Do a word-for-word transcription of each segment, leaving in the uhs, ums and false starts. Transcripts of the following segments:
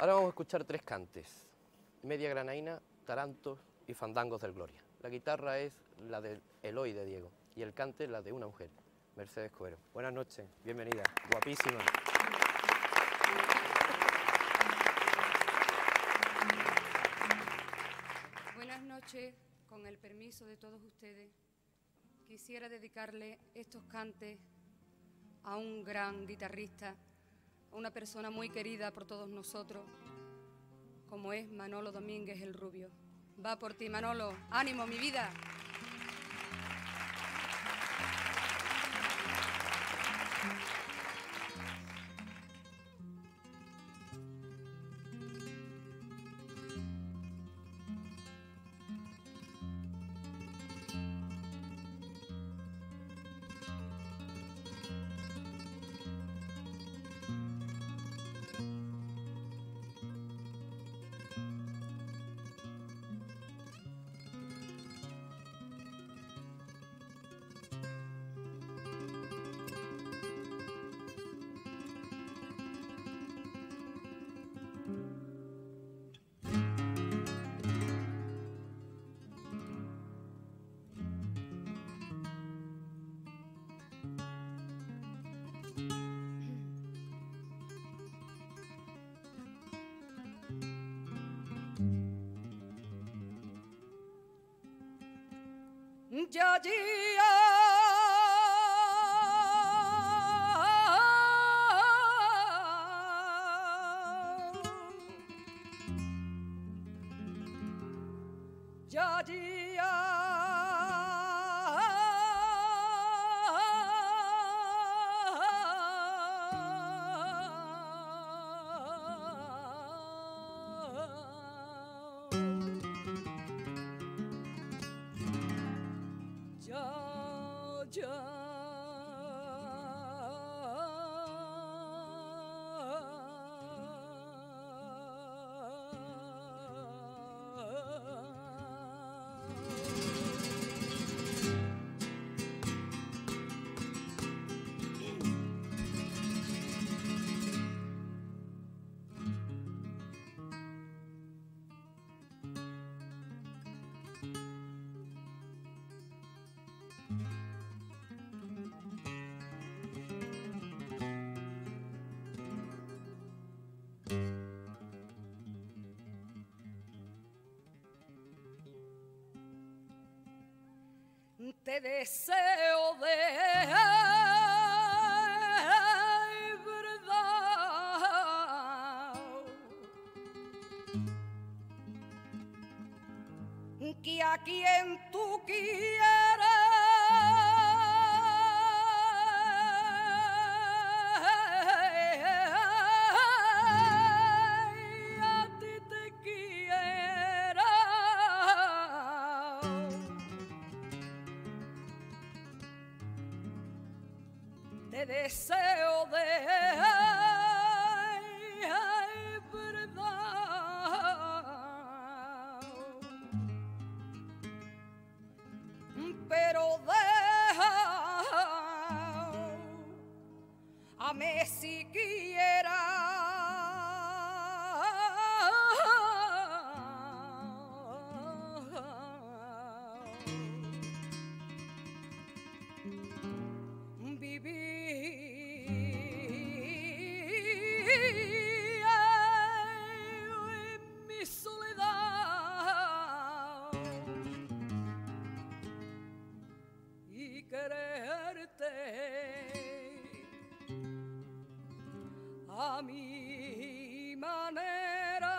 Ahora vamos a escuchar tres cantes: Media Granaína, Tarantos y Fandangos del Gloria. La guitarra es la del Eloy de Diego y el cante la de una mujer, Mercedes Coero. Buenas noches, bienvenida, guapísima. Buenas noches, con el permiso de todos ustedes, quisiera dedicarle estos cantes a un gran guitarrista, a una persona muy querida por todos nosotros, como es Manolo Domínguez el Rubio. Va por ti, Manolo. ¡Ánimo, mi vida! Ya, ya. Ya, ya. Ya, ya. Te deseo de verdad que a quien tú quieras a ti te quiera. Te deseo de verdad, pero deja a mí siquiera. En mi soledad y quererte a mi manera.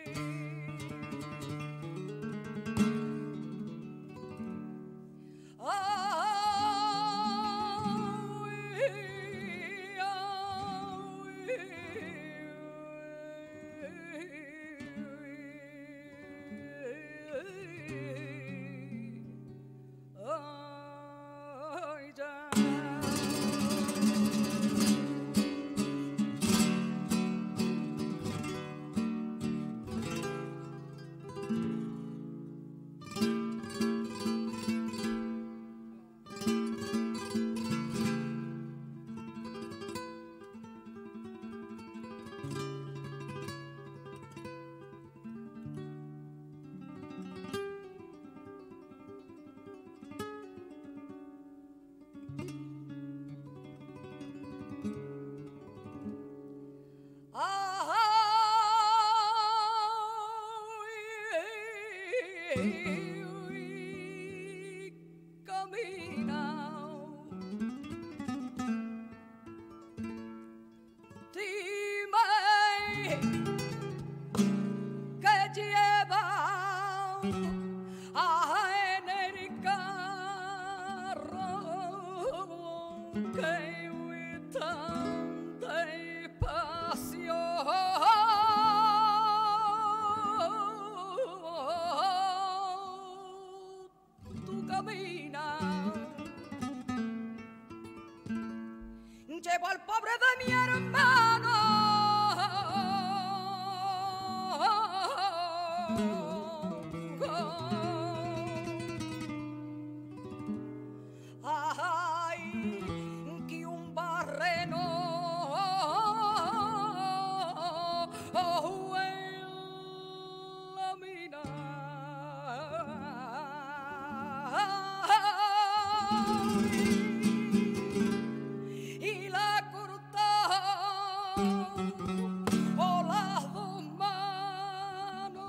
Llevo al pobre de mi hermano, ay, que un barreno oh, en la mina. O las dos manos,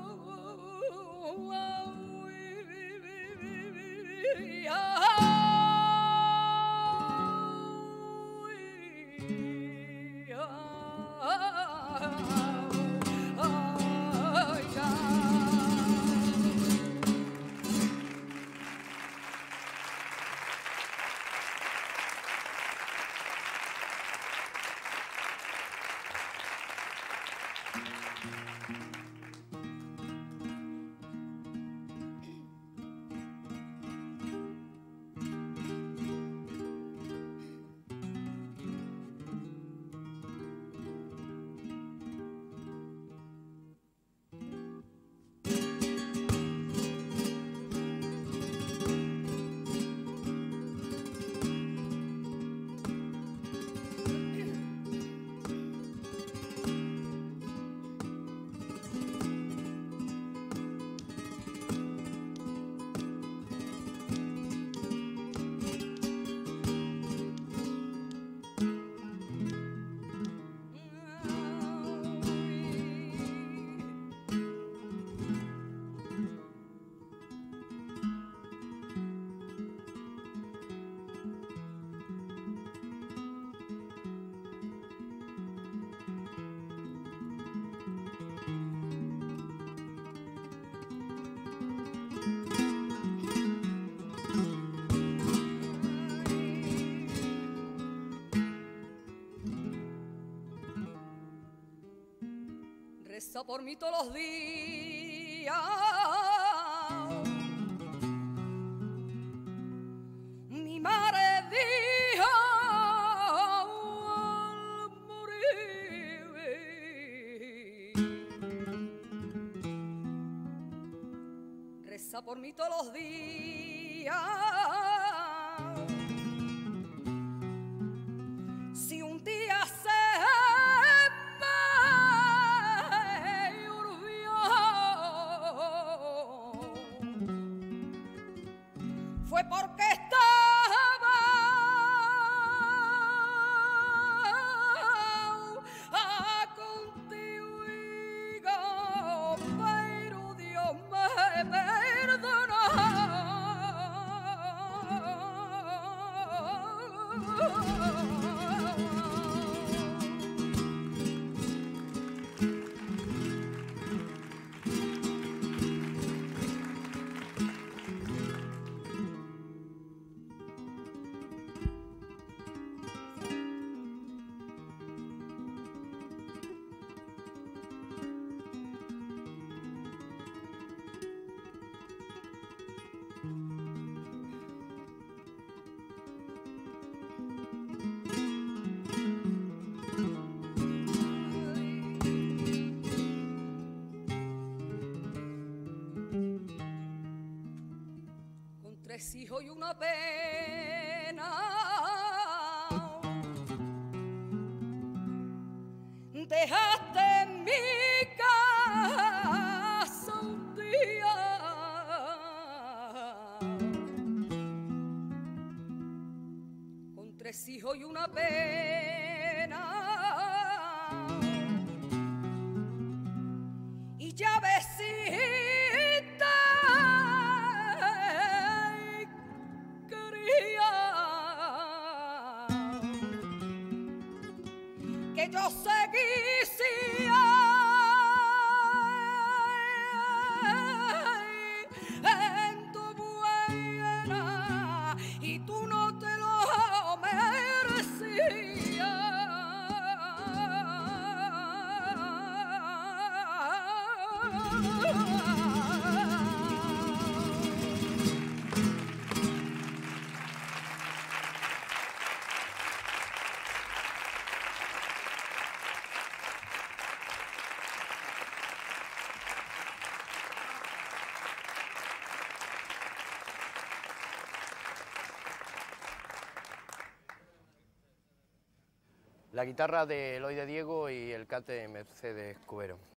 reza por mí todos los días. Mi madre dijo al morir, reza por mí todos los días. Si un día se fue porque estaba contigo, pero Dios me perdona. tres hijos y una pena. Dejaste en mi casa un día con tres hijos y una pena, y ya besita quería que yo seguía en tu buena y tú no te lo merecías. La guitarra de Eloy de Diego y el cante de Mercedes Cubero.